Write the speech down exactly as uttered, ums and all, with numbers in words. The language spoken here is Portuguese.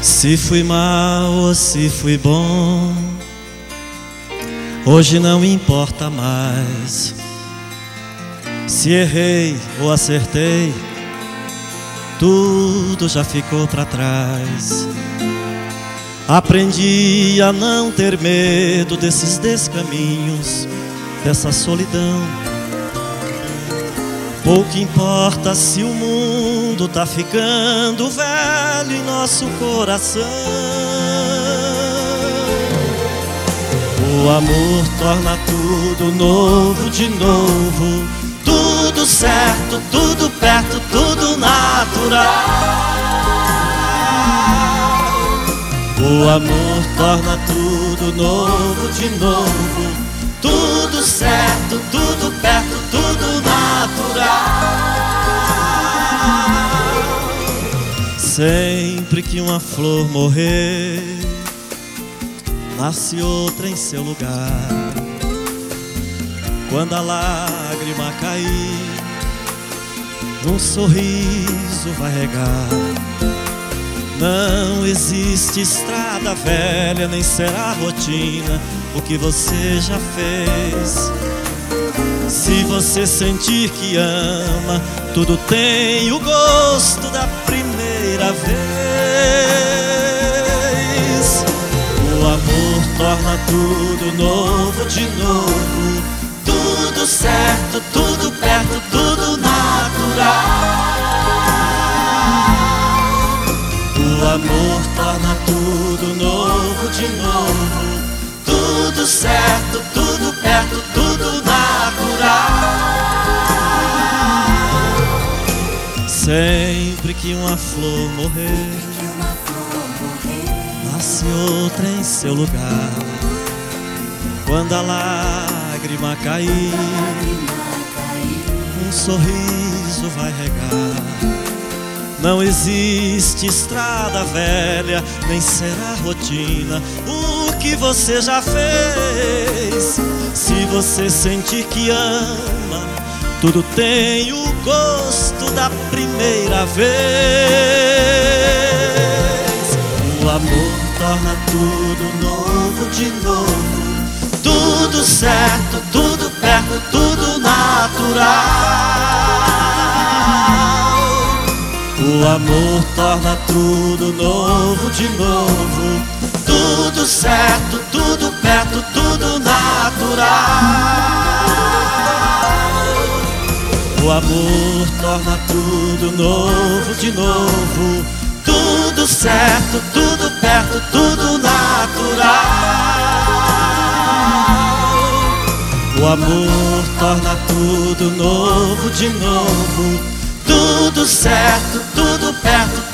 Se fui mal ou se fui bom, hoje não importa mais. Se errei ou acertei, tudo já ficou pra trás. Aprendi a não ter medo desses descaminhos, dessa solidão. Pouco importa se o mundo tá ficando velho em nosso coração. O amor torna tudo novo de novo, tudo certo, tudo perto, tudo natural. O amor torna tudo novo de novo, tudo certo, tudo perto, tudo natural. Sempre que uma flor morrer, nasce outra em seu lugar. Quando a lágrima cair, um sorriso vai regar. Não existe estrada velha, nem será rotina o que você já fez. Se você sentir que ama, tudo tem o gosto da primeira vez. O amor torna tudo novo de novo, tudo certo, tudo perto, tudo natural. O amor torna tudo novo de novo, tudo certo, tudo perto, tudo natural. Sempre que uma flor morrer, nasce outra em seu lugar. Quando a lágrima cair, um sorriso vai regar. Não existe estrada velha, nem será rotina o que você já fez. Se você sentir que ama, tudo tem o gosto da primeira vez. O amor torna tudo novo de novo, tudo certo, tudo perto, tudo natural. O amor torna tudo novo de novo, tudo certo, tudo perto, tudo natural. O amor torna tudo novo de novo, tudo certo, tudo perto, tudo natural. O amor torna tudo novo de novo, tudo certo, tudo perto,